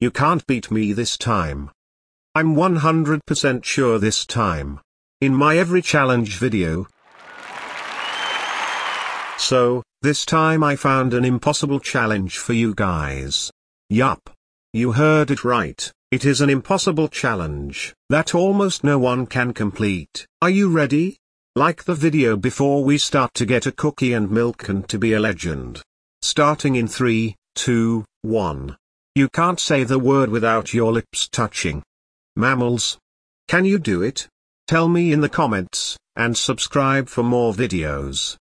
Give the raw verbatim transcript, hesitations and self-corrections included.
You can't beat me this time. I'm one hundred percent sure this time. In my every challenge video. So, this time I found an impossible challenge for you guys. Yup. You heard it right, it is an impossible challenge that almost no one can complete. Are you ready? Like the video before we start to get a cookie and milk and to be a legend. Starting in three, two, one. You can't say the word without your lips touching. Mammals. Can you do it? Tell me in the comments, and subscribe for more videos.